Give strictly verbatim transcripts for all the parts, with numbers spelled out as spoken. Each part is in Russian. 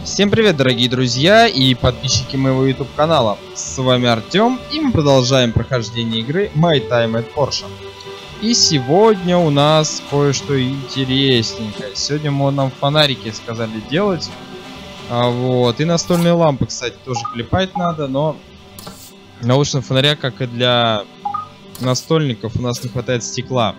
Всем привет, дорогие друзья и подписчики моего YouTube канала. С вами Артем, и мы продолжаем прохождение игры My Time at Porsche. И сегодня у нас кое-что интересненькое. Сегодня мы нам фонарики сказали делать. А вот. И настольные лампы, кстати, тоже клепать надо, но научного фонаря, как и для настольников, у нас не хватает стекла.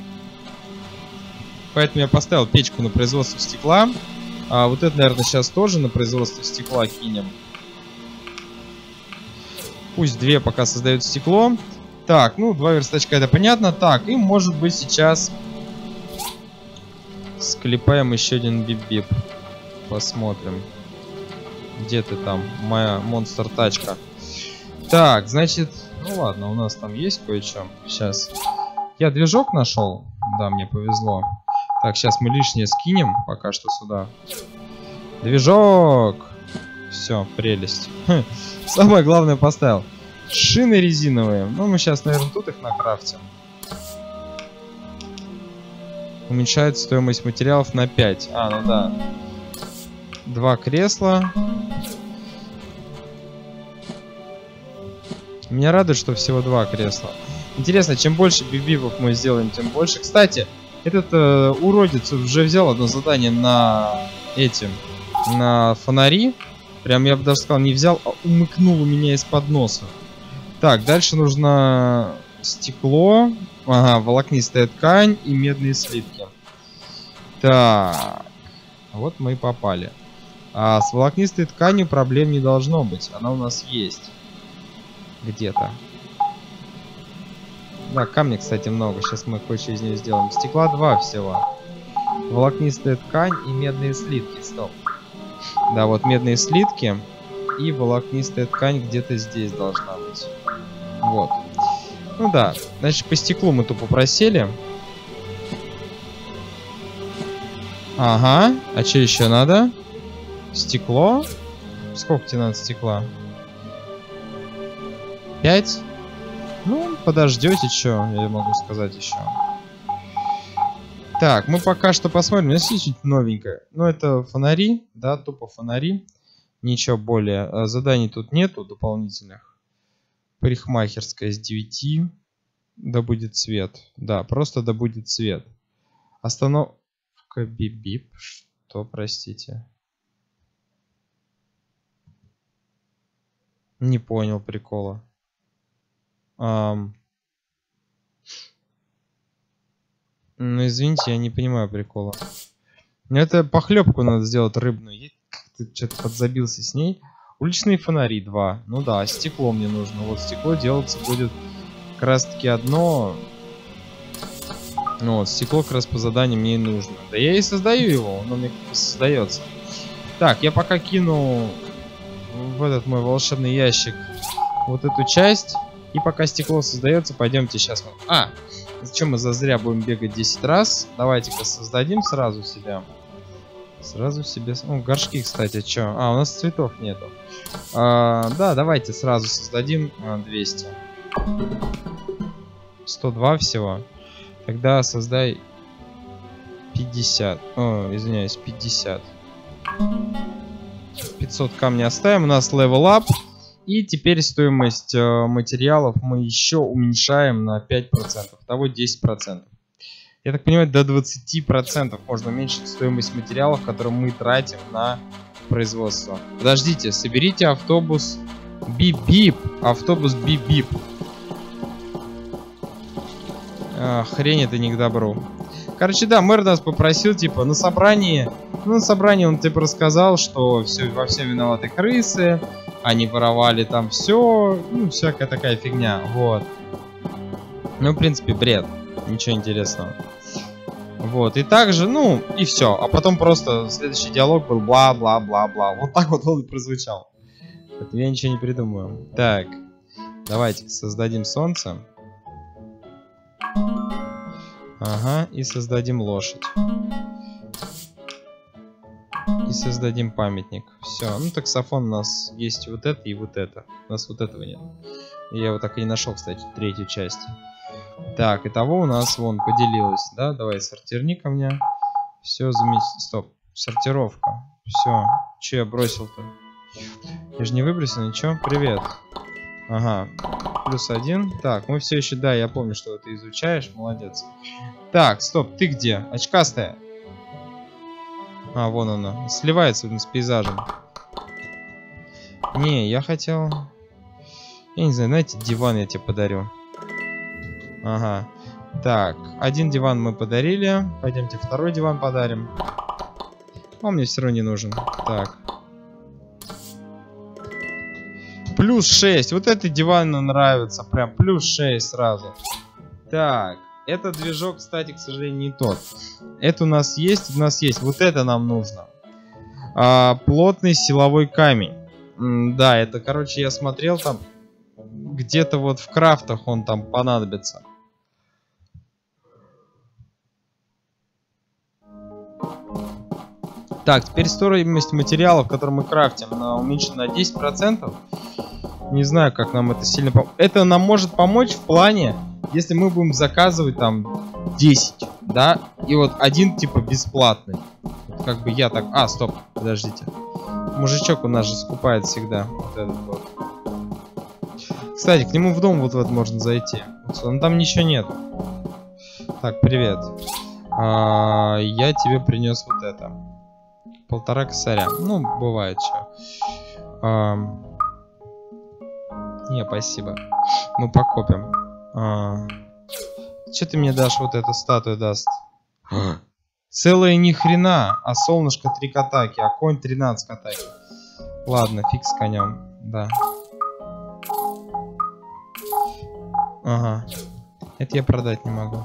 Поэтому я поставил печку на производство стекла. А вот это, наверное, сейчас тоже на производство стекла кинем. Пусть две пока создают стекло. Так, ну, два верстачка, это понятно. Так, и может быть сейчас склепаем еще один бип-бип. Посмотрим. Где ты там, моя монстр-тачка? Так, значит, ну ладно, у нас там есть кое-что. Сейчас. Я движок нашел. Да, мне повезло. Так, сейчас мы лишнее скинем пока что сюда. Движок! Все, прелесть. Хм, самое главное поставил. Шины резиновые. Ну, мы сейчас, наверное, тут их накрафтим. Уменьшает стоимость материалов на пять. А, ну да. Два кресла. Меня радует, что всего два кресла. Интересно, чем больше бибибов мы сделаем, тем больше. Кстати, этот э, уродец уже взял одно задание на эти, на фонари. Прям, я бы даже сказал, не взял, а умыкнул у меня из-под носа. Так, дальше нужно стекло, ага, волокнистая ткань и медные слитки. Так, вот мы и попали. А с волокнистой тканью проблем не должно быть, она у нас есть. Где-то. Да, камня, кстати, много. Сейчас мы кое-что из нее сделаем. Стекла два всего. Волокнистая ткань и медные слитки. Стоп. Да, вот медные слитки и волокнистая ткань где-то здесь должна быть. Вот. Ну да. Значит, по стеклу мы тупо просели. Ага. А что еще надо? Стекло? Сколько тебе надо стекла? Пять? Ну, подождете, что я могу сказать еще. Так, мы пока что посмотрим. У нас есть что-нибудь новенькое. Ну, это фонари, да, тупо фонари. Ничего более. Заданий тут нету дополнительных. Парикмахерская с девяти. Да будет свет. Да, просто да будет свет. Остановка бип-бип. Что, простите? Не понял прикола. Um, ну, извините, я не понимаю прикола. Это похлебку надо сделать рыбную. Ты что-то подзабился с ней. Уличные фонари два. Ну да, стекло мне нужно. Вот стекло делаться будет как раз таки одно. Ну вот, стекло как раз по заданию мне и нужно. Да я и создаю его, оно мне как-то создается. Так, я пока кину в этот мой волшебный ящик вот эту часть. И пока стекло создается, пойдемте сейчас. А, зачем мы зазря будем бегать десять раз? Давайте-ка создадим сразу себе. Сразу себе. Ну, горшки, кстати, что? А, у нас цветов нету. А, да, давайте сразу создадим а, двести. сто два всего. Тогда создай пятьдесят. О, извиняюсь, пятьдесят. пятьсот камней оставим. У нас level up. И теперь стоимость э, материалов мы еще уменьшаем на пять процентов. Того десять процентов. Я так понимаю, до двадцати процентов можно уменьшить стоимость материалов, которые мы тратим на производство. Подождите, соберите автобус бип-бип. Автобус бип-бип. А, хрень это не к добру. Короче, да, мэр нас попросил, типа, на собрании... Ну, на собрании он типа рассказал, что все, во всем виноваты крысы. Они воровали там все, ну, всякая такая фигня, вот. Ну, в принципе, бред, ничего интересного. Вот, и также, ну, и все. А потом просто следующий диалог был бла-бла-бла-бла. Вот так вот он и прозвучал. Поэтому я ничего не придумаю. Так, давайте создадим солнце. Ага, и создадим лошадь. И создадим памятник. Все. Ну, таксофон у нас есть вот это и вот это. У нас вот этого нет. Я его так и не нашел, кстати, третью часть. Так, итого у нас вон поделилось. Да, давай сортирни ко мне. Все, замес... Стоп. Сортировка. Все. Че я бросил-то? Я же не выбросил ничего. Привет. Ага. Плюс один. Так, мы все еще... Да, я помню, что ты изучаешь. Молодец. Так, стоп. Ты где? Очкастая. А, вон она. Сливается с пейзажем. Не, я хотел... Я не знаю, знаете, диван я тебе подарю. Ага. Так, один диван мы подарили. Пойдемте второй диван подарим. Он мне все равно не нужен. Так. Плюс шесть. Вот этот диван нам нравится. Прям плюс шесть сразу. Так. Этот движок, кстати, к сожалению, не тот. Это у нас есть, у нас есть. Вот это нам нужно. А, плотный силовой камень. М да, это, короче, я смотрел там. Где-то вот в крафтах он там понадобится. Так, теперь стоимость материалов, которые мы крафтим, она уменьшена на десять процентов. Не знаю, как нам это сильно поможет. Это нам может помочь в плане, если мы будем заказывать там десять, да? И вот один типа бесплатный. Вот как бы я так... А, стоп, подождите. Мужичок у нас же скупает всегда. Вот этот вот. Кстати, к нему в дом вот в этот можно зайти. Но там ничего нет. Так, привет. А, я тебе принес вот это. Полтора косаря. Ну, бывает что. А, не, спасибо. Мы покопим. А, что ты мне дашь? Вот эту статую даст. Целая ни хрена. А солнышко три к атаке, а конь тринадцать к атаке. Ладно, фиг с конем. Да. Ага. Это я продать не могу.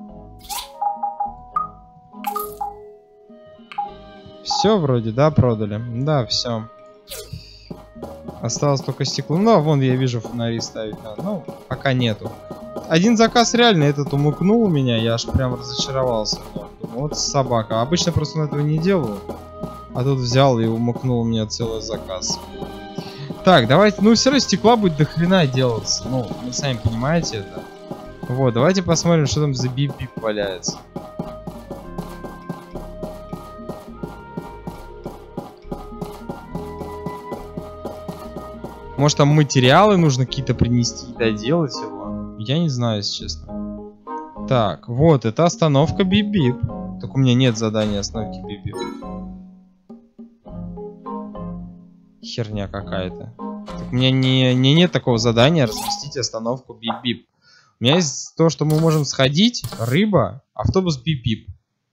Все вроде, да, продали? Да, все. Осталось только стекло. Ну, а вон я вижу фонари ставить надо. Ну, пока нету. Один заказ реально этот умыкнул меня. Я аж прям разочаровался. Думаю, вот собака. Обычно просто он этого не делаю. А тут взял и умыкнул у меня целый заказ. Так, давайте. Ну, все равно стекла будет до хрена делаться. Ну, вы сами понимаете это. Вот, давайте посмотрим, что там за бип-бип валяется. Может, там материалы нужно какие-то принести и доделать его? Я не знаю, если честно. Так, вот, это остановка бип-бип. Так у меня нет задания остановки бип-бип. Херня какая-то. У меня не, не нет такого задания разместить остановку бип-бип. У меня есть то, что мы можем сходить. Рыба, автобус бип-бип.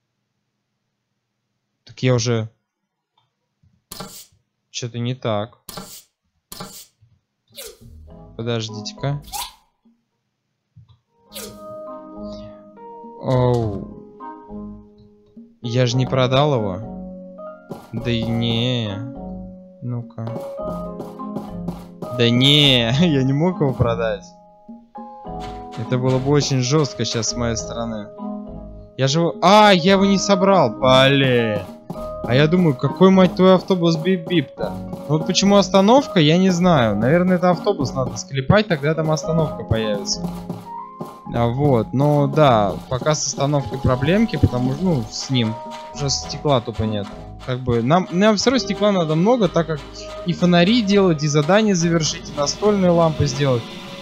Так я уже... Что-то не так. Подождите-ка. Оу. Я же не продал его. Да и не. Ну-ка. Да не, я не мог его продать. Это было бы очень жестко сейчас с моей стороны. Я же его... А, я его не собрал. Блин. А я думаю, какой, мать твой, автобус бип-бип-то? Вот почему остановка, я не знаю. Наверное, это автобус надо склепать, тогда там остановка появится. А, вот, но да, пока с остановкой проблемки, потому что, ну, с ним уже стекла тупо нет. Как бы, нам, нам все равно стекла надо много, так как и фонари делать, и задания завершить, и настольные лампы сделать.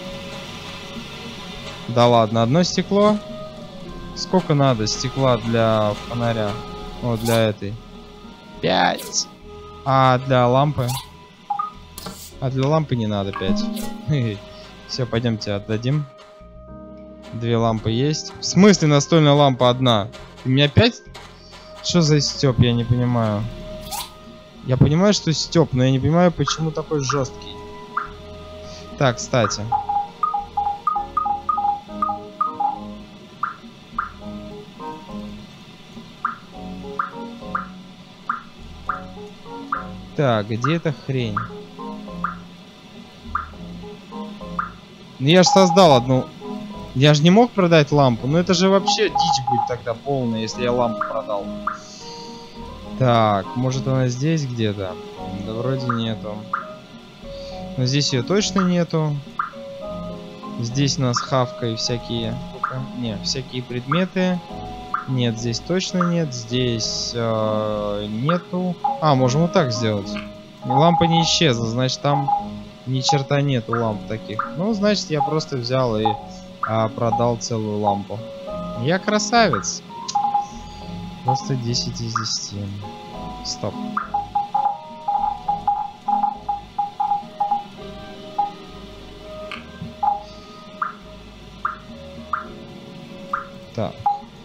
Да ладно, одно стекло? Сколько надо стекла для фонаря? О, для этой. Пять. А для лампы? А для лампы не надо пять. Все, пойдемте отдадим. Две лампы есть. В смысле настольная лампа одна? У меня пять? Что за стёб, я не понимаю. Я понимаю, что стёб, но я не понимаю, почему такой жесткий. Так, кстати. Так, где эта хрень? Ну я же создал одну... Я же не мог продать лампу. Но это же вообще дичь будет тогда полная, если я лампу продал. Так, может она здесь где-то? Да вроде нету. Но здесь ее точно нету. Здесь у нас хавка и всякие... Не, всякие предметы. Нет, здесь точно нет. Здесь э, нету. А, можем вот так сделать. Лампа не исчезла, значит там ни черта нету ламп таких. Ну, значит, я просто взял и а, продал целую лампу. Я красавец. Просто десять из десяти. Стоп. Так.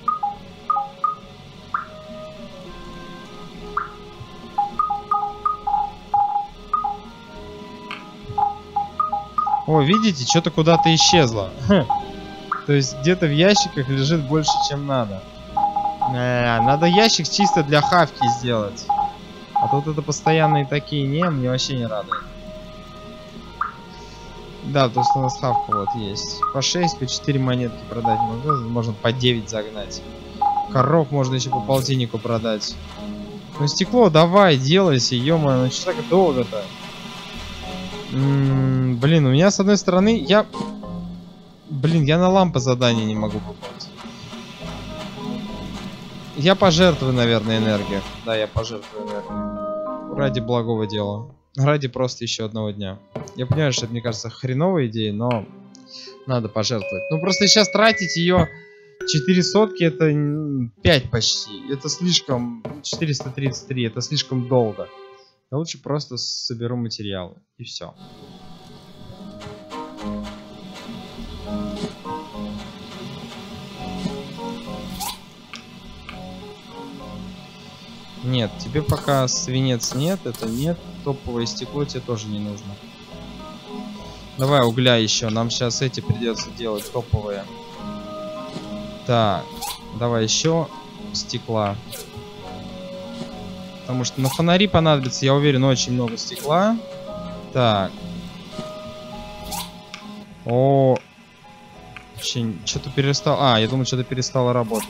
О, видите, что-то куда-то исчезло. То есть где-то в ящиках лежит больше, чем надо. Э, надо ящик чисто для хавки сделать. А тут это постоянные такие, не, мне вообще не радует. Да, то что у нас хавка вот есть. По шесть, по четыре монетки продать можно. Можно по девять загнать. Коров можно еще по полтиннику продать. Ну стекло давай, делайся, ё-моё, ну что так долго-то? М-м, блин, у меня с одной стороны, я... Блин, я на лампы задание не могу выполнить. Я пожертвую, наверное, энергию. Да, я пожертвую энергию. Ради благого дела. Ради просто еще одного дня. Я понимаю, что это, мне кажется, хреновая идея, но надо пожертвовать. Ну, просто сейчас тратить ее четыре сотки, это пять почти. Это слишком... четыреста тридцать три, это слишком долго. Я лучше просто соберу материалы. И все. Нет, тебе пока свинец нет, это нет. Топовое стекло тебе тоже не нужно. Давай угля еще. Нам сейчас эти придется делать топовые. Так, давай еще стекла. Потому что на фонари понадобится, я уверен, очень много стекла. Так. О, что-то перестало. А, я думал, что-то перестало работать.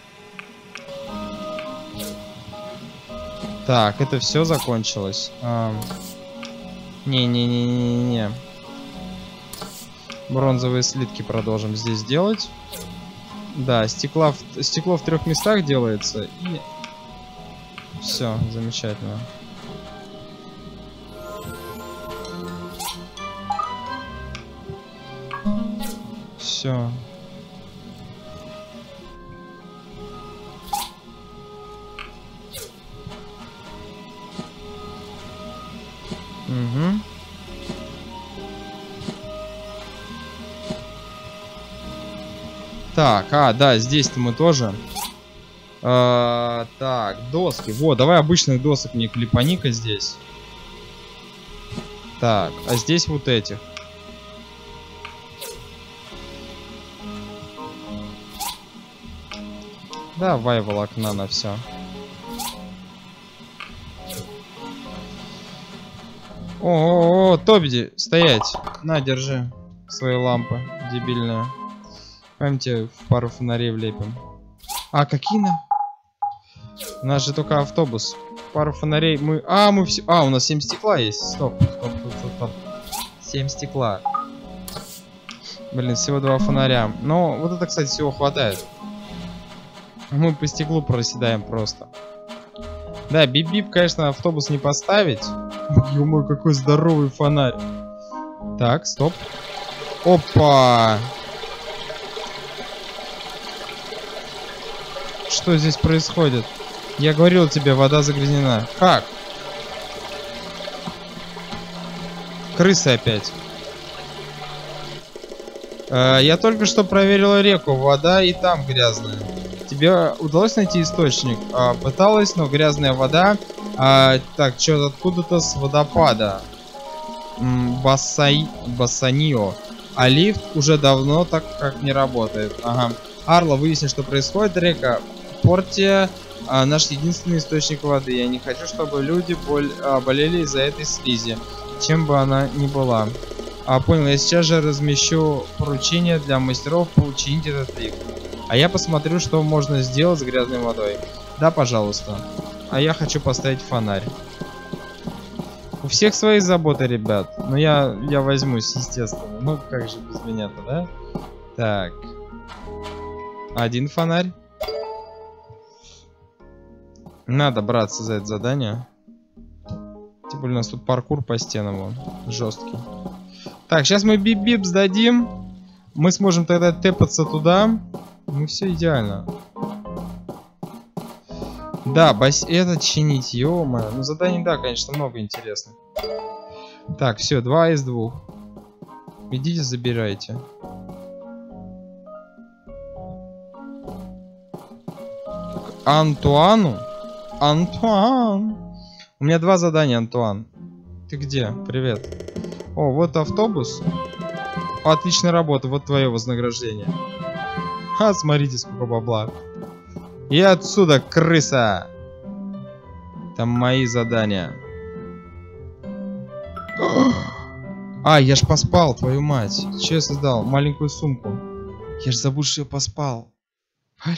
Так, это все закончилось. Не-не-не-не-не. А... Бронзовые слитки продолжим здесь делать. Да, стекла в... стекло в трех местах делается. И все, замечательно. Все. Угу. Так, а, да, здесь-то мы тоже. А, так, доски. Вот, давай обычных досок мне клепани-ка здесь. Так, а здесь вот этих. Давай волокна на все. О-о-о, Тобиди, стоять. На, держи свои лампы дебильные. Пойдемте в пару фонарей влепим. А, какие на... У нас же только автобус. Пару фонарей мы... А, мы все... А, у нас семь стекла есть. Стоп, стоп, стоп, стоп, стоп. семь стекла. Блин, всего два фонаря. Но вот это, кстати, всего хватает. Мы по стеклу проседаем просто. Да, бип-бип, конечно, автобус не поставить. Ё-моё, какой здоровый фонарь. Так, стоп. Опа! Что здесь происходит? Я говорил тебе, вода загрязнена. Как? Крысы опять. Э, я только что проверил реку. Вода и там грязная. Тебе удалось найти источник? А, пыталась, но грязная вода. А, так, что откуда-то с водопада. Басай... Басанио. А лифт уже давно так как не работает. Ага. Арла, выясни, что происходит. Река Портия а, наш единственный источник воды. Я не хочу, чтобы люди боль... а, болели из-за этой слизи. Чем бы она ни была. А, понял, я сейчас же размещу поручение для мастеров починить этот лифт. А я посмотрю, что можно сделать с грязной водой. Да, пожалуйста. А я хочу поставить фонарь. У всех свои заботы, ребят. Но я, я возьмусь, естественно. Ну, как же без меня-то, да? Так. Один фонарь. Надо браться за это задание. Тем более у нас тут паркур по стенам вон, жесткий. Так, сейчас мы бип-бип сдадим. Мы сможем тогда тэпаться туда. Ну все идеально. Да, бас... это чинить, ё-моё. Ну заданий, да, конечно, много интересных. Так, все, два из двух. Идите, забирайте. К Антуану? Антуан. У меня два задания, Антуан. Ты где? Привет. О, вот автобус. Отличная работа, вот твое вознаграждение. А, смотрите, сколько бабла. И отсюда, крыса. Там мои задания. А, я ж поспал, твою мать. Че я создал? Маленькую сумку. Я ж забыл, что я поспал. Блин.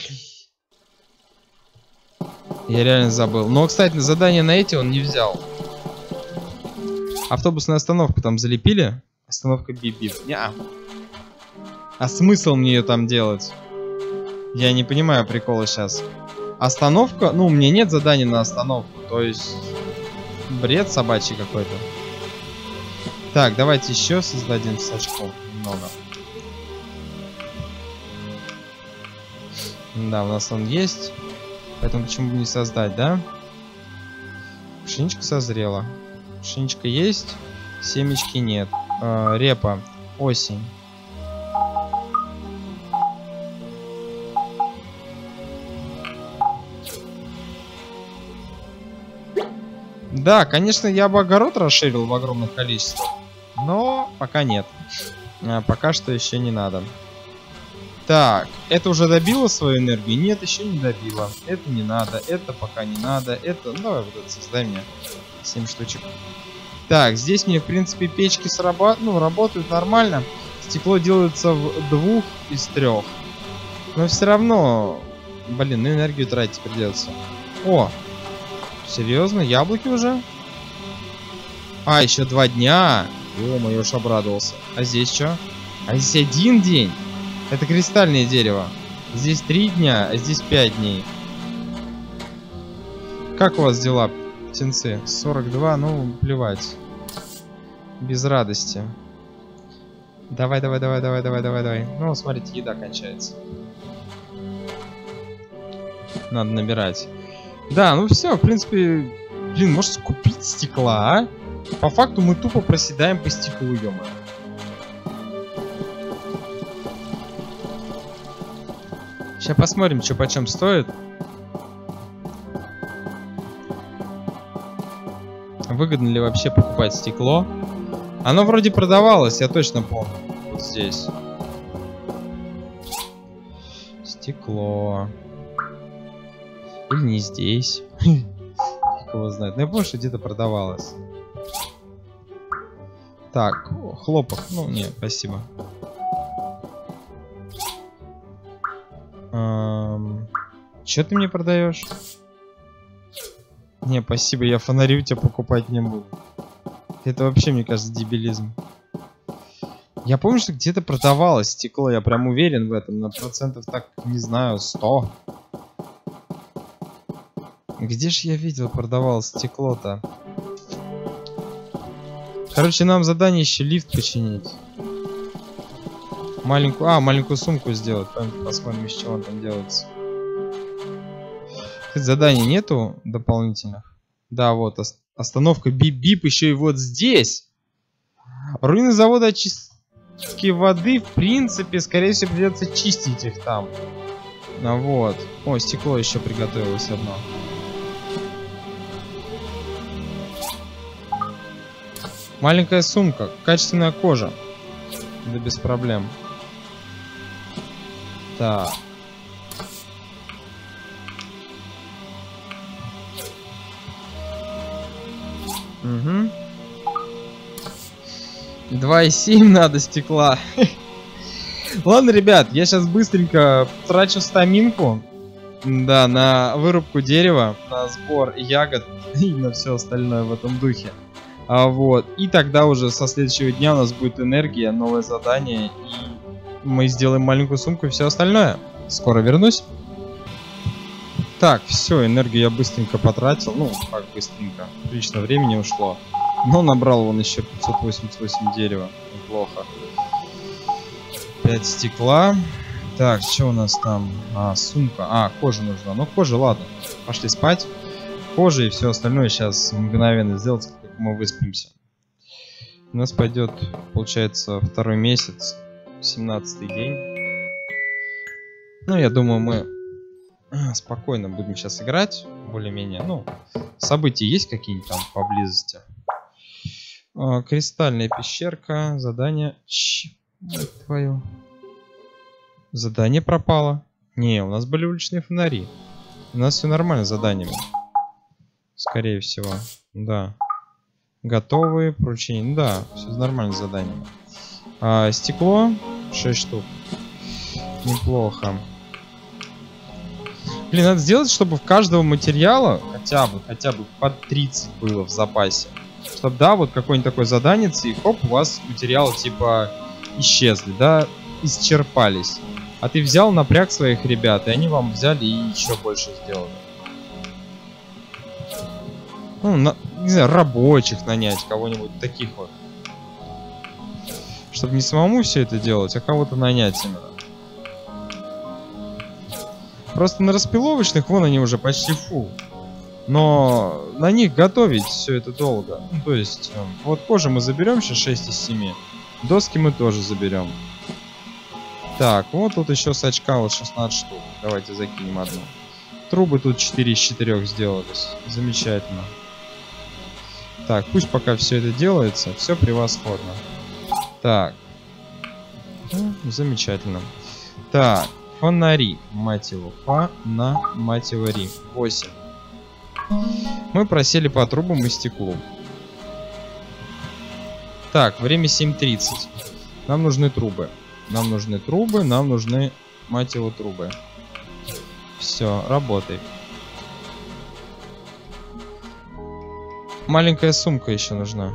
Я реально забыл. Но, кстати, задание на эти он не взял. Автобусную остановку там залепили. Остановка бип-бип. Неа. А смысл мне ее там делать? Я не понимаю прикола сейчас. Остановка? Ну, у меня нет задания на остановку. То есть... бред собачий какой-то. Так, давайте еще создадим с очком. Немного. Да, у нас он есть. Поэтому почему бы не создать, да? Пшеничка созрела. Пшеничка есть. Семечки нет. Э, репа. Осень. Да, конечно, я бы огород расширил в огромных количествах. Но пока нет. А, пока что еще не надо. Так, это уже добило свою энергию? Нет, еще не добило. Это не надо, это пока не надо. Это, ну давай вот это создай мне. семь штучек. Так, здесь мне, в принципе, печки срабатывают, ну, работают нормально. Стекло делается в двух из трех. Но все равно, блин, ну энергию тратить придется. О, серьезно, яблоки уже? А, еще два дня. Ё-моё, уж обрадовался. А здесь что? А здесь один день. Это кристальное дерево. Здесь три дня, а здесь пять дней. Как у вас дела, птенцы? сорок два, ну, плевать. Без радости. Давай, давай, давай, давай, давай, давай, давай. Ну, смотрите, еда кончается. Надо набирать. Да, ну все, в принципе... Блин, может купить стекла, а? По факту мы тупо проседаем по стеклу, ё-моё. Сейчас посмотрим, что почем стоит. Выгодно ли вообще покупать стекло? Оно вроде продавалось, я точно помню. Вот здесь. Стекло. Или не здесь. Фиг его знает. Но я помню, что где-то продавалось. Так, хлопок. Ну, нет, спасибо. Эм... Че ты мне продаешь? Не, спасибо, я фонари у тебя покупать не буду. Это вообще, мне кажется, дебилизм. Я помню, что где-то продавалось стекло, я прям уверен в этом. На процентов так, не знаю, сто. Где ж я видел, продавалось стекло-то? Короче, нам задание еще лифт починить. Маленькую... А, маленькую сумку сделать. Посмотрим, из чего он там делается. Заданий нету дополнительных? Да, вот. Остановка бип-бип еще и вот здесь. Руины завода очистки воды, в принципе, скорее всего, придется чистить их там. А вот. О, стекло еще приготовилось одно. Маленькая сумка. Качественная кожа. Да без проблем. Так. Угу. два и семь надо стекла. Ладно, ребят, я сейчас быстренько трачу стаминку. Да, на вырубку дерева, на сбор ягод и на все остальное в этом духе. А, вот. И тогда уже со следующего дня у нас будет энергия, новое задание. И мы сделаем маленькую сумку и все остальное. Скоро вернусь. Так. Так, все, энергию я быстренько потратил. Ну, как быстренько. Прилично времени ушло. Но набрал он еще пятьсот восемьдесят восемь дерева. Неплохо. пять стекла. Так, что у нас там? А, сумка. А, кожа нужна. Ну, кожа, ладно. Пошли спать. Кожа и все остальное сейчас мгновенно сделать, как мы выспимся. У нас пойдет, получается, второй месяц, семнадцатый день. Ну, я думаю, мы спокойно будем сейчас играть. Более-менее, ну, события есть какие-нибудь там поблизости. А, кристальная пещерка. Задание. Ч... твою. Задание пропало. Не, у нас были уличные фонари. У нас все нормально с заданиями. Скорее всего. Да. Готовые поручения. Ну да, все нормально с заданиями. А, стекло. шесть штук. Неплохо. Блин, надо сделать, чтобы в каждого материала хотя бы, хотя бы по тридцать было в запасе. Чтобы, да, вот какое-нибудь такое задание, и хоп, у вас материалы типа исчезли, да, исчерпались. А ты взял, напряг своих ребят, и они вам взяли и еще больше сделали. Ну, на, не знаю, рабочих нанять, кого-нибудь таких вот. Чтобы не самому все это делать, а кого-то нанять именно. Просто на распиловочных, вон они уже почти фул. Но на них готовить все это долго. Ну, то есть, вот кожу мы заберем сейчас шесть из семи. Доски мы тоже заберем. Так, вот тут еще с очка вот шестнадцать штук. Давайте закинем одну. Трубы тут четыре из четырёх сделались. Замечательно. Так, пусть пока все это делается. Все превосходно. Так. Ну, замечательно. Так, фонари. Мать его. Фона, мать его, ри. восемь. Мы просели по трубам и стеклу. Так, время семь тридцать. Нам нужны трубы. Нам нужны трубы, нам нужны, мать его, трубы. Все, работай. Маленькая сумка еще нужна.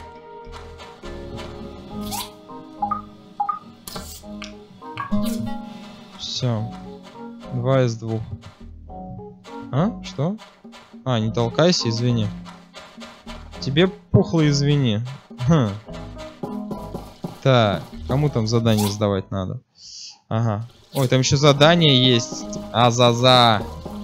Все. Два из двух. А? Что? А, не толкайся, извини. Тебе пухло, извини. Хм. Так, кому там задание сдавать надо? Ага. Ой, там еще задание есть. А-за-за.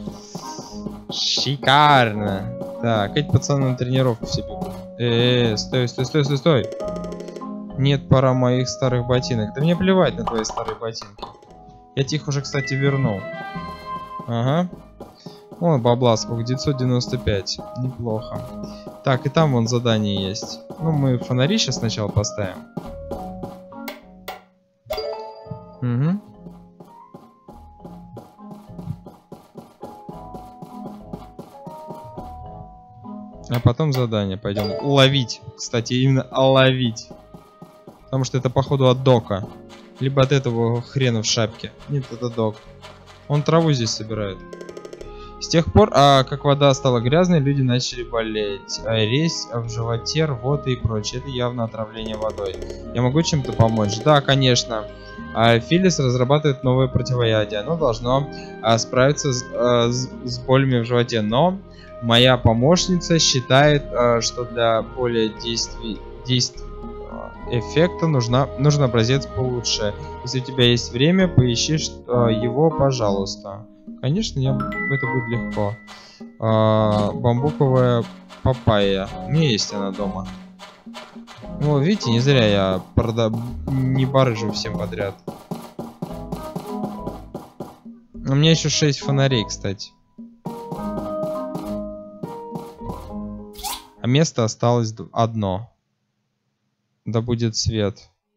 Шикарно. Так, эти пацаны на тренировку все бегут. Э-э, стой, стой, стой, стой, стой. Нет, пора моих старых ботинок. Да мне плевать на твои старые ботинки. Я тебе их уже, кстати, вернул. Ага. О, бабла, сколько? девятьсот девяносто пять. Неплохо. Так, и там вон задание есть. Ну, мы фонари сейчас сначала поставим. Угу. А потом задание пойдем ловить. Кстати, именно ловить. Потому что это, походу, от дока. Либо от этого хрена в шапке. Нет, это док. Он траву здесь собирает. С тех пор, а, как вода стала грязной, люди начали болеть. А, резь в животе, рвота и прочее. Это явно отравление водой. Я могу чем-то помочь? Да, конечно. А, Филлис разрабатывает новое противоядие. Оно должно а, справиться с, а, с, с болями в животе. Но моя помощница считает, а, что для более действий, действий эффекта нужна, нужен образец получше. Если у тебя есть время, поищи а, его, пожалуйста. Конечно, я, это будет легко. А, бамбуковая папайя. У меня есть она дома. Ну, видите, не зря я прода... не барыжу всем подряд. У меня еще шесть фонарей, кстати. А место осталось одно. Да будет свет.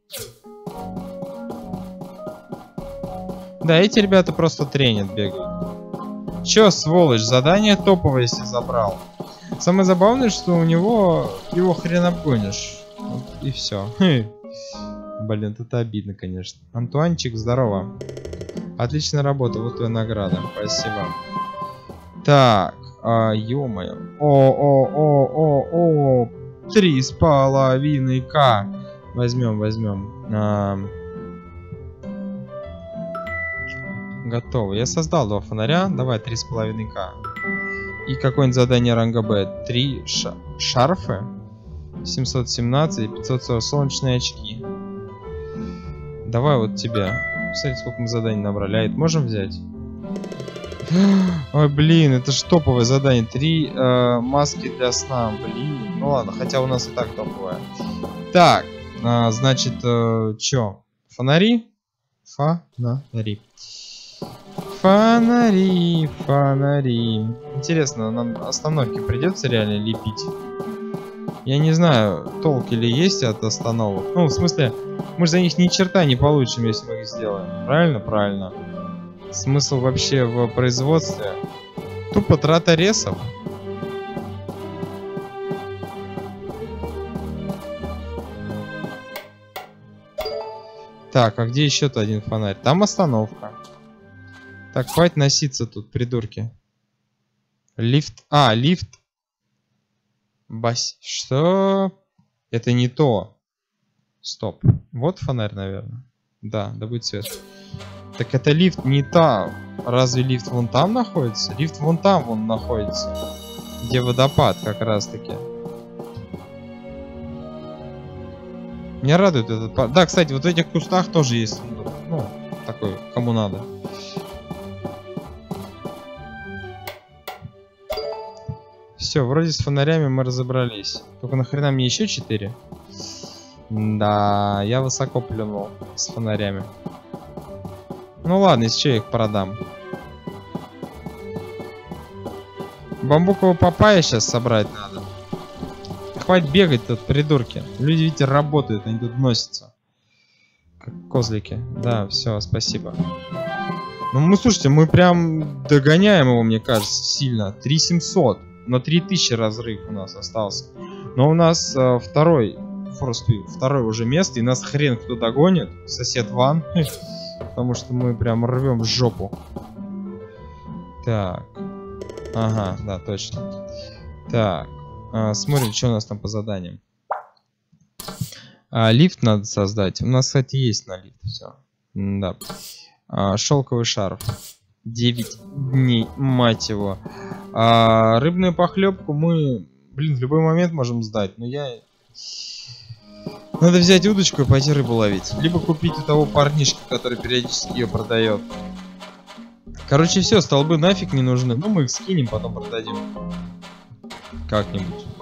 Да, эти ребята просто тренят, бегают. Чё, сволочь, задание топовое если забрал. Самое забавное, что у него его хрен обгонишь. Вот и все. Блин, это обидно, конечно. Антуанчик, здорово. Отличная работа, вот твоя награда. Спасибо. Так, а, ё-моё. О-о-о-о-о. Три с половиной к. Возьмем, возьмем. А... Готово. Я создал два фонаря. Давай три с половиной ка. И какое-нибудь задание ранга Б. Три ша шарфы. семьсот семнадцать и пятьсот сорок солнечные очки. Давай вот тебе. Смотри, сколько мы заданий набрали. А это можем взять? Ой, блин, это ж топовое задание. Три э, маски для сна. Блин. Ну ладно, хотя у нас и так топовое. Так, э, значит, э, чё? Фонари? Фонари. Фонари, фонари. Интересно, нам остановки придется реально лепить? Я не знаю, толк ли есть от остановок. Ну, в смысле, мы же за них ни черта не получим, если мы их сделаем. Правильно? Правильно. Смысл вообще в производстве? Тупо трата ресов. Так, а где еще-то один фонарь? Там остановка. Так, хватит носиться тут, придурки. Лифт. А, лифт. Бас. Что? Это не то. Стоп. Вот фонарь, наверное. Да, да будет свет. Так это лифт не та. Разве лифт вон там находится? Лифт вон там вон находится. Где водопад как раз таки. Меня радует этот... Да, кстати, вот в этих кустах тоже есть. Ну, такой, кому надо. Все, вроде с фонарями мы разобрались. Только нахрена мне еще четыре? Да, я высоко плюнул с фонарями. Ну ладно, если я их продам. Бамбукового папайя сейчас собрать надо. Хватит бегать тут, придурки. Люди, видите, работают, они тут носятся. Как козлики. Да, все, спасибо. Ну мы, слушайте, мы прям догоняем его, мне кажется, сильно. три семьсот. На три тысячи разрыв у нас остался. Но у нас э, второй, просто второе уже место, и нас хрен кто догонит. Сосед Ван. Потому что мы прям рвем жопу. Так. Ага, да, точно. Так. А, смотрим, что у нас там по заданиям. А, лифт надо создать. У нас, кстати, есть на лифт все. Да. А, шелковый шарф. девять дней, мать его. А, рыбную похлебку мы, блин, в любой момент можем сдать. Но я... Надо взять удочку и пойти рыбу ловить. Либо купить у того парнишки, который периодически ее продает. Короче, все, столбы нафиг не нужны. Ну, мы их скинем, потом продадим. Как-нибудь.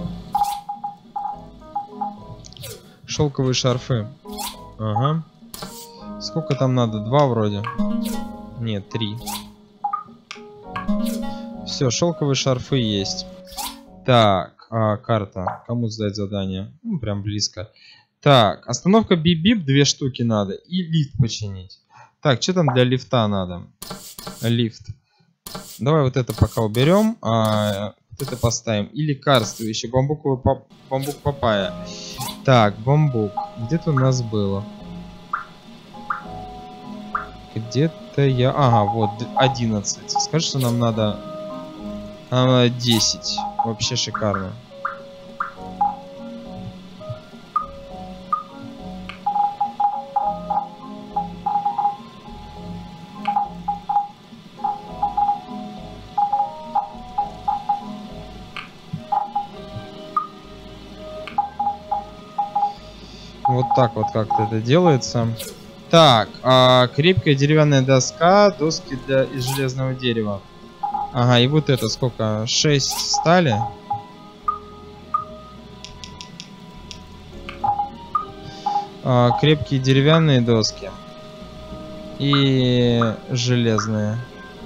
Шелковые шарфы. Ага. Сколько там надо? Два вроде. Нет, три. Все, шелковые шарфы есть. Так, а, карта. Кому сдать задание? Ну, прям близко. Так, остановка бип-бип, две штуки надо. И лифт починить. Так, что там для лифта надо? Лифт. Давай вот это пока уберем. А, вот это поставим. И лекарство еще. Бамбуковый пап... Бамбук папайя. Так, бамбук. Где-то у нас было. Где-то я... Ага, вот, одиннадцать. Скажи, что нам надо... Нам надо десять. Вообще шикарно. Вот так вот как-то это делается. Так, а, крепкая деревянная доска, доски для из железного дерева. Ага, и вот это сколько? шесть стали. А, крепкие деревянные доски. И железные.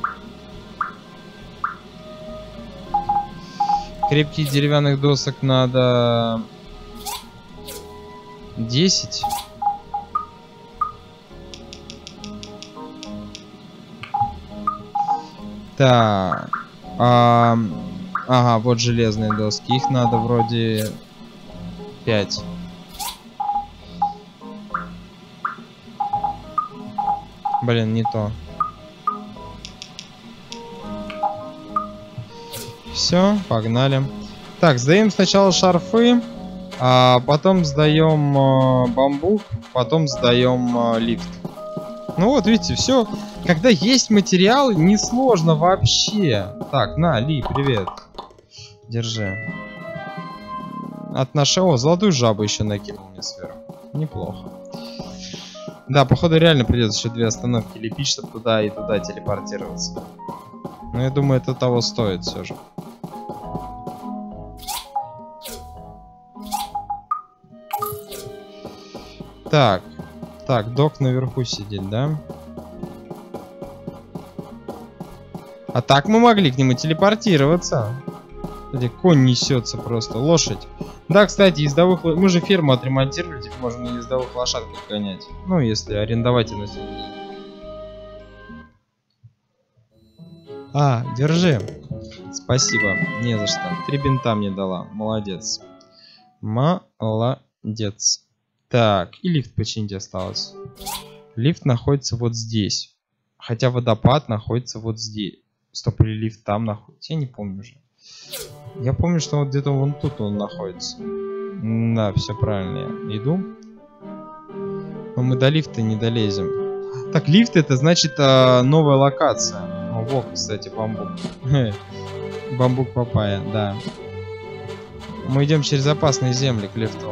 Крепких деревянных досок надо десять. Так. А, ага, вот железные доски. Их надо вроде пять. Блин, не то. Все, погнали. Так, сдаем сначала шарфы, а потом сдаем э, бамбук, потом сдаем э, лифт. Ну вот, видите, все. Когда есть материалы, несложно вообще. Так, на, Ли, привет. Держи. От нашего золотую жабу еще накинул мне сверху. Неплохо. Да, походу реально придется еще две остановки лепить, чтобы туда и туда телепортироваться. Но я думаю, это того стоит все же. Так. Так, док наверху сидит, да? А так мы могли к нему телепортироваться. Кстати, конь несется просто. Лошадь. Да, кстати, ездовых... Мы же ферму отремонтировали, теперь можем на ездовых лошадках гонять. Ну, если арендовать и носить. А, держи. Спасибо. Не за что. Три бинта мне дала. Молодец. Молодец. Так, и лифт починить осталось. Лифт находится вот здесь. Хотя водопад находится вот здесь. Стоп, или лифт там находится? Я не помню уже. Я помню, что вот где-то вон тут он находится. Да, все правильно. Я иду. Но мы до лифта не долезем. Так, лифт это значит а, новая локация. О, вот, кстати, бамбук. Бамбук папайя, да. Мы идем через опасные земли к лифту.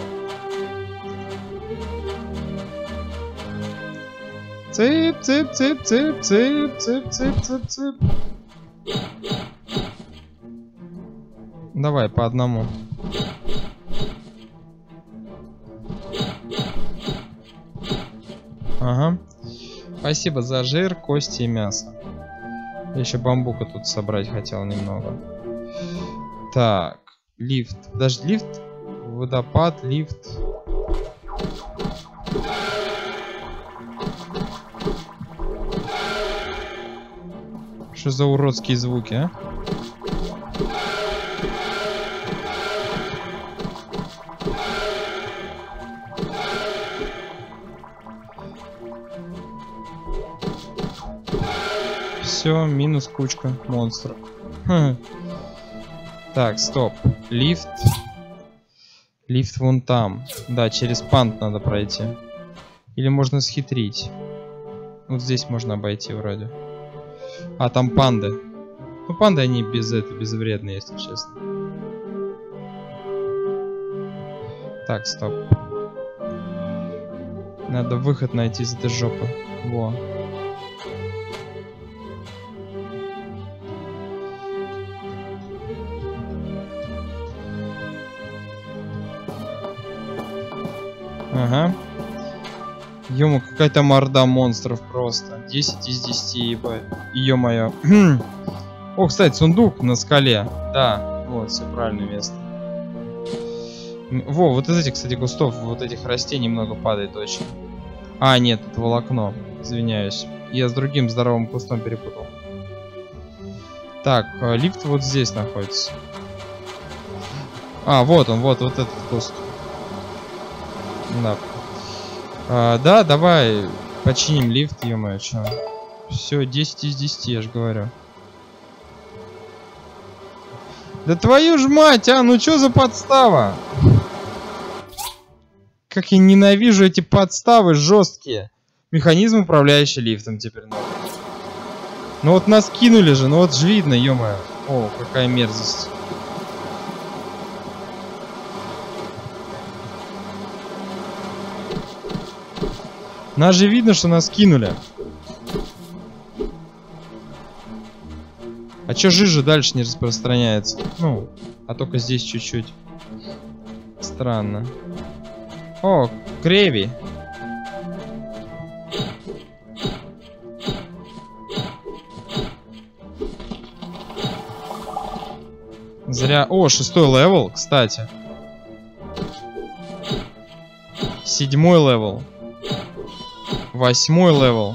Цып, цып, цып, цып, цып, цып, цып, цып, цып. Давай по одному. Ага. Спасибо за жир, кости и мясо. Я еще бамбука тут собрать хотел немного. Так, лифт. Даже лифт, водопад, лифт. Что за уродские звуки, а? Все, минус кучка монстров. Хм. Так, стоп. Лифт. Лифт вон там. Да, через пант надо пройти. Или можно схитрить. Вот здесь можно обойти вроде. А, там панды. Ну, панды они без этого, безвредные, если честно. Так, стоп. Надо выход найти из этой жопы. Во. Ага. Ё-моё, какая-то морда монстров просто. десять из десяти, ебать. Ё-моё. О, кстати, сундук на скале. Да, вот, все правильное место. Во, вот из этих, кстати, кустов, вот этих растений много падает очень. А, нет, это волокно. Извиняюсь. Я с другим здоровым кустом перепутал. Так, лифт вот здесь находится. А, вот он, вот, вот этот куст. Да. А, да, давай починим лифт, ё-моё, чё. Все, десять из десяти, я же говорю. Да твою ж мать, а, ну чё за подстава? Как я ненавижу эти подставы жесткие. Механизм, управляющий лифтом теперь новый. Ну вот нас кинули же, ну вот же видно, ё-моё. О, какая мерзость. Нас же видно, что нас кинули. А чё жижа дальше не распространяется? Ну, а только здесь чуть-чуть. Странно. О, Креви. Зря. О, шестой левел, кстати. Седьмой левел. Восьмой левел.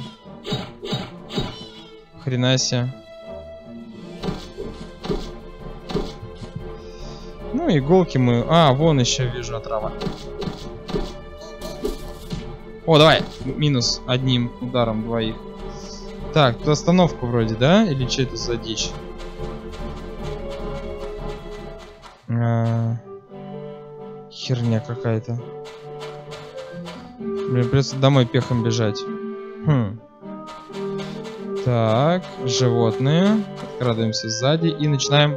Хрена себе. Ну, иголки мы... А, вон еще вижу отрава. О, давай. Минус одним ударом двоих. Так, тут остановка вроде, да? Или что это за дичь? А... Херня какая-то. Блин, придется домой пехом бежать. Хм. Так, животные. Открадываемся сзади и начинаем...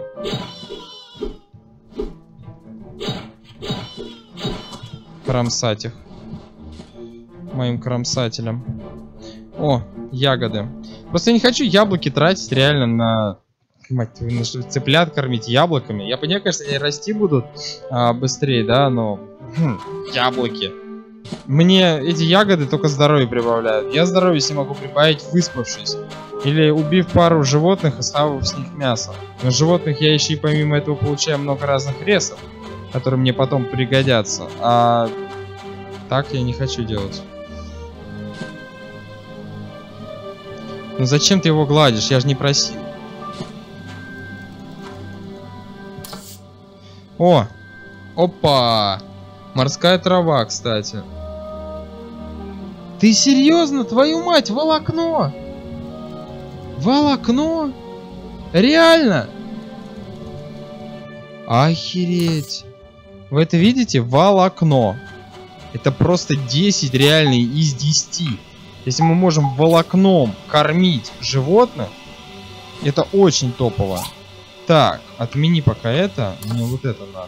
кромсать их. Моим кромсателем. О, ягоды. Просто я не хочу яблоки тратить реально на... Мать твою, на цыплят кормить яблоками. Я понимаю, конечно, они расти будут а, быстрее, да, но... Хм, яблоки. Мне эти ягоды только здоровье прибавляют. Я здоровье себе могу прибавить, выспавшись. Или убив пару животных и схавав с них мясо. Но животных я еще и помимо этого получаю много разных ресов, которые мне потом пригодятся. А так я не хочу делать. Ну зачем ты его гладишь? Я же не просил. О! Опа! Морская трава, кстати. Ты серьезно? Твою мать, волокно! Волокно? Реально? Охереть! Вы это видите? Волокно. Это просто десять реально из десяти. Если мы можем волокном кормить животных, это очень топово. Так, отмени пока это. Мне вот это надо.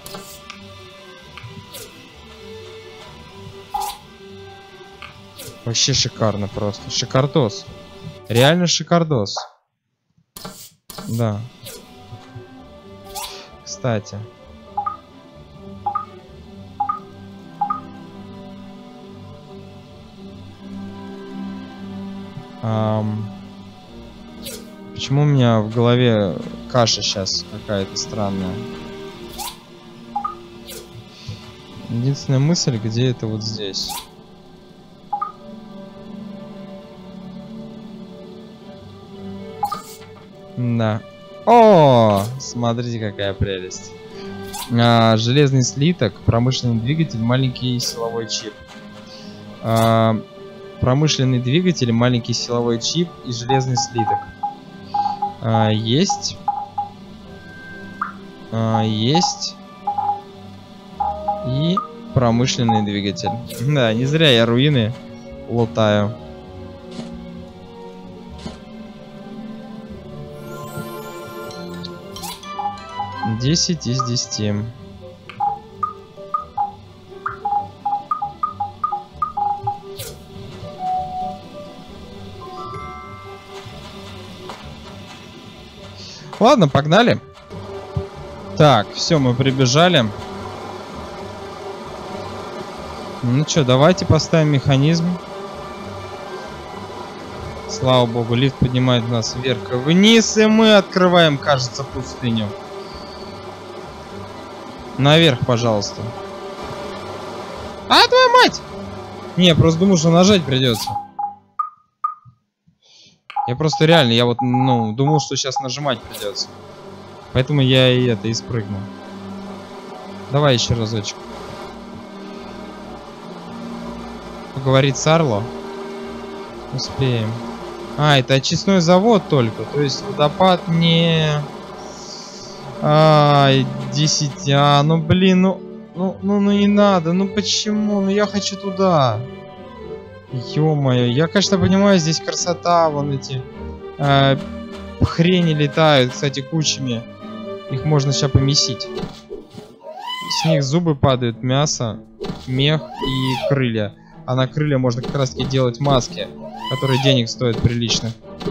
Вообще шикарно просто. Шикардос. Реально шикардос. Да. Кстати. Ам... Почему у меня в голове каша сейчас какая-то странная? Единственная мысль, где это вот здесь. Да. О, смотрите, какая прелесть. А, железный слиток, промышленный двигатель, маленький силовой чип. А, промышленный двигатель, маленький силовой чип и железный слиток. А, есть. А, есть. И промышленный двигатель. Да, не зря я руины лутаю. десять из десяти. Ладно, погнали. Так, все, мы прибежали. Ну что, давайте поставим механизм. Слава богу, лифт поднимает нас вверх и вниз, и мы открываем, кажется, пустыню. Наверх, пожалуйста. А, твою мать! Не, я просто думал, что нажать придется. Я просто реально, я вот, ну, думал, что сейчас нажимать придется. Поэтому я и это, и спрыгнул. Давай еще разочек. Поговорить с Арло. Успеем. А, это очистной завод только. То есть водопад не... Ай, десять. А, ну блин, ну, ну, ну, ну не надо. Ну почему? Ну я хочу туда. Ё-моё. Я, конечно, понимаю, здесь красота. Вон эти э, хрени летают, кстати, кучами. Их можно сейчас помесить. С них зубы падают, мясо, мех и крылья. А на крылья можно как раз таки делать маски, которые денег стоят прилично.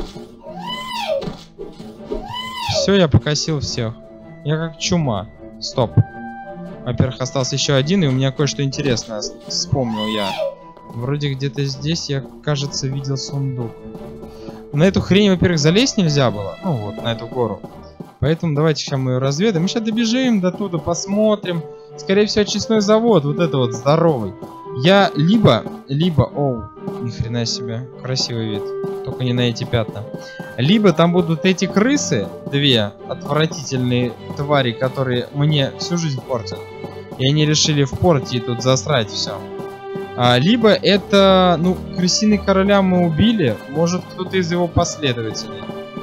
Все, я покосил всех. Я как чума. Стоп. Во-первых, остался еще один, и у меня кое-что интересное вспомнил я. Вроде где-то здесь я, кажется, видел сундук. На эту хрень, во-первых, залезть нельзя было. Ну вот, на эту гору. Поэтому давайте сейчас мы ее разведаем. Мы сейчас добежим до туда, посмотрим. Скорее всего, очистной завод, вот это вот здоровый. Я либо, либо, оу, ни хрена себе, красивый вид. Только не на эти пятна. Либо там будут эти крысы, две отвратительные твари, которые мне всю жизнь портят. И они решили в порте тут засрать все. А, либо это, ну, крысиный короля мы убили, может кто-то из его последователей.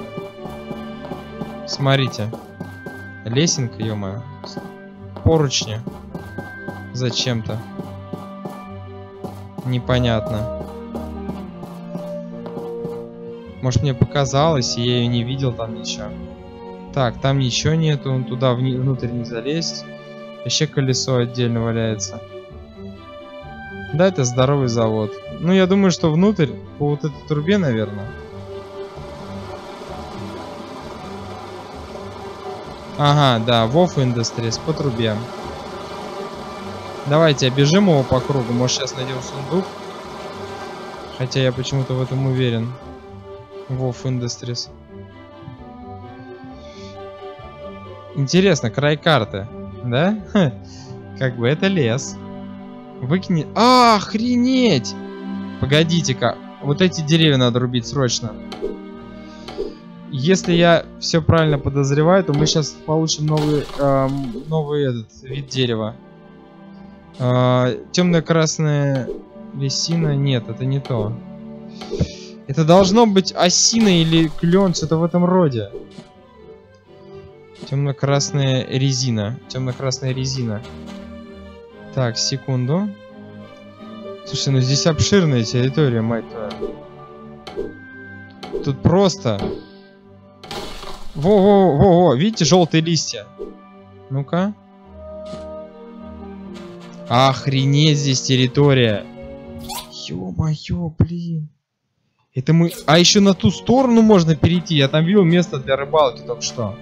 Смотрите. Лесенка, ё-моё. Поручни. Зачем-то. Непонятно. Может, мне показалось, и я ее не видел там ничего. Так, там ничего нету, туда вни внутрь не залезть. Вообще колесо отдельно валяется. Да, это здоровый завод. Ну, я думаю, что внутрь, по вот этой трубе, наверное. Ага, да, WoW Industries по трубе. Давайте обежим его по кругу. Может, сейчас найдем сундук. Хотя я почему-то в этом уверен. WoW Industries. Интересно, край карты, да? Ха, как бы это лес. Выкини... А, охренеть! Погодите-ка. Вот эти деревья надо рубить срочно. Если я все правильно подозреваю, то мы сейчас получим новый, э, новый этот вид дерева. Э, темно-красная лисина. Нет, это не то. Это должно быть осина или клен, что-то в этом роде. Темно-красная резина. Темно-красная резина. Так, секунду. Слушай, ну здесь обширная территория, мать твою. Тут просто... Во-во-во-во, видите, желтые листья? Ну-ка. Охренеть, здесь территория. Ё-моё, блин. Это мы... А еще на ту сторону можно перейти. Я там видел место для рыбалки только что.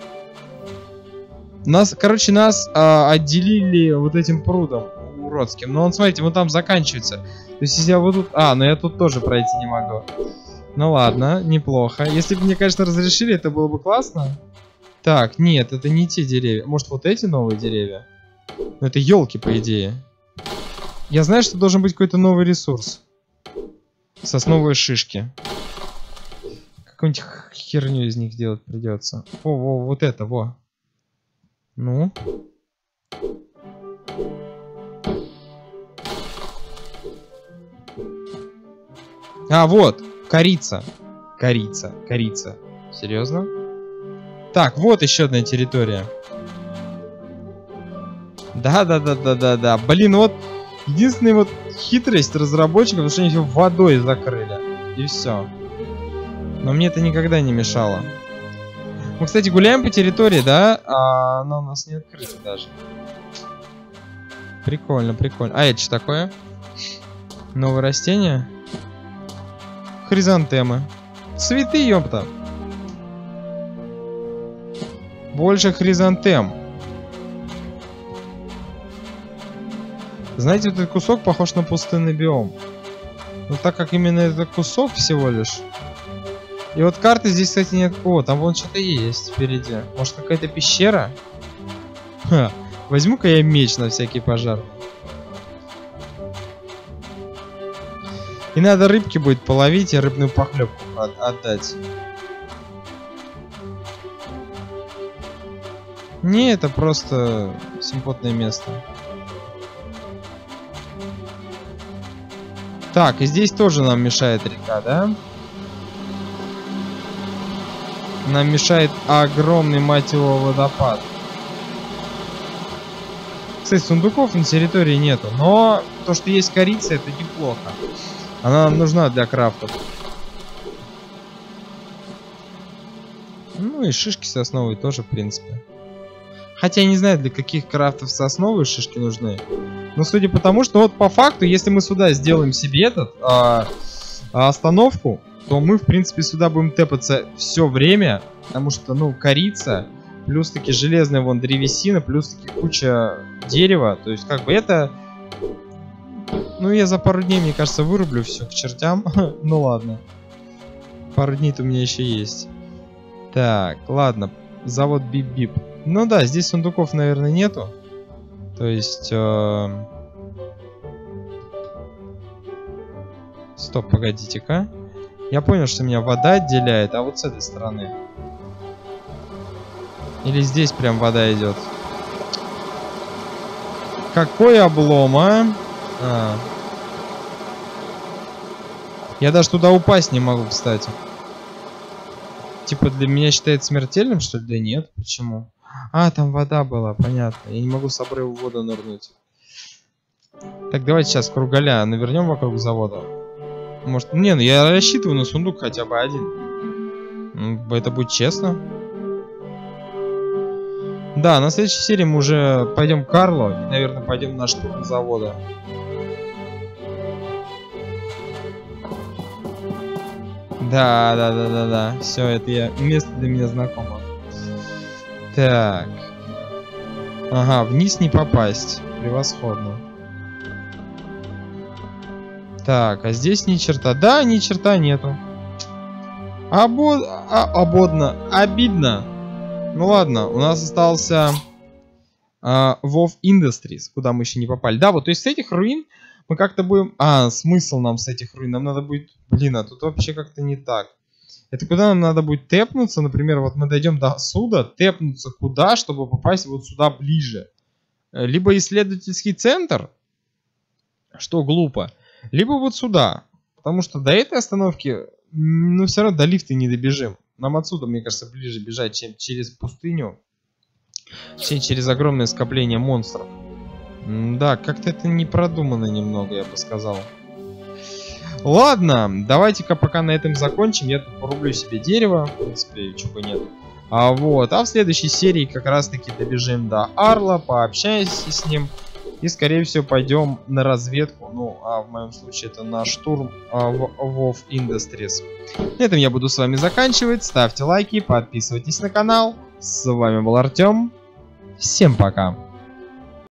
Нас, короче, нас а, отделили вот этим прудом уродским. Но он, смотрите, вот там заканчивается. То есть, если я вот тут... А, но я тут тоже пройти не могу. Ну ладно, неплохо. Если бы мне, конечно, разрешили, это было бы классно. Так, нет, это не те деревья. Может, вот эти новые деревья? Ну, это елки, по идее. Я знаю, что должен быть какой-то новый ресурс. Сосновые шишки. Какую-нибудь херню из них делать придется. О, во, вот это, во. Ну. А, вот. Корица. Корица. Корица. Серьезно? Так, вот еще одна территория. Да-да-да-да-да-да. Блин, вот единственная вот хитрость разработчиков, потому что они все водой закрыли. И все. Но мне это никогда не мешало. Мы, кстати, гуляем по территории, да? А она у нас не открыта даже. Прикольно, прикольно. А это что такое? Новое растение? Хризантемы. Цветы, ёпта. Больше хризантем. Знаете, вот этот кусок похож на пустынный биом. Но так как именно этот кусок всего лишь. И вот карты здесь, кстати, нет. О, там вон что-то есть впереди. Может, какая-то пещера? Ха. Возьму-ка я меч на всякий пожар. И надо рыбки будет половить и рыбную похлебку от отдать. Не, это просто симпотное место. Так, и здесь тоже нам мешает река, да? Нам мешает огромный, мать его, водопад. Кстати, сундуков на территории нету. Но то, что есть корица, это неплохо. Она нам нужна для крафтов. Ну и шишки сосновые тоже, в принципе. Хотя я не знаю, для каких крафтов сосновые шишки нужны. Но судя по тому, что вот по факту, если мы сюда сделаем себе этот а, а, остановку, то мы, в принципе, сюда будем тэпаться все время. Потому что, ну, корица, плюс таки железная вон древесина, плюс таки куча дерева. То есть, как бы это... Ну, я за пару дней, мне кажется, вырублю все к чертям. Ну, ладно. Пару дней-то у меня еще есть. Так, ладно. Завод Бип-Бип. Ну да, здесь сундуков, наверное, нету. То есть... Э... Стоп, погодите-ка. Я понял, что меня вода отделяет, а вот с этой стороны. Или здесь прям вода идет. Какой облом, а? А. Я даже туда упасть не могу, кстати. Типа для меня считается смертельным, что ли? Да нет, почему? А, там вода была, понятно. Я не могу с обрыва в воду нырнуть. Так, давайте сейчас кругаля навернем вокруг завода. Может, не, ну я рассчитываю на сундук хотя бы один. Ну, это будет честно. Да, на следующей серии мы уже пойдем к Карлу и, наверное, пойдем на штурм завода. Да, да, да, да, да. Все, это я. Место для меня знакомо. Так. Ага, вниз не попасть. Превосходно. Так, а здесь ни черта. Да, ни черта нету. Обод... А, ободно. Обидно. Ну ладно, у нас остался а, WoW Industries, куда мы еще не попали. Да, вот, то есть с этих руин мы как-то будем... А, смысл нам с этих руин? Нам надо будет... Блин, а тут вообще как-то не так. Это куда нам надо будет тэпнуться? Например, вот мы дойдем до суда, тэпнуться куда, чтобы попасть вот сюда ближе? Либо исследовательский центр, что глупо, либо вот сюда. Потому что до этой остановки, ну, все равно до лифта не добежим. Нам отсюда, мне кажется, ближе бежать, чем через пустыню, чем через огромное скопление монстров. Да, как-то это не продумано немного, я бы сказал. Ладно, давайте-ка пока на этом закончим. Я тут порублю себе дерево, в принципе, чего нет. А вот, а в следующей серии как раз-таки добежим до Арла, пообщаемся с ним. И, скорее всего, пойдем на разведку. Ну, а в моем случае это на штурм а, в WoW Industries. На этом я буду с вами заканчивать. Ставьте лайки, подписывайтесь на канал. С вами был Артем. Всем пока.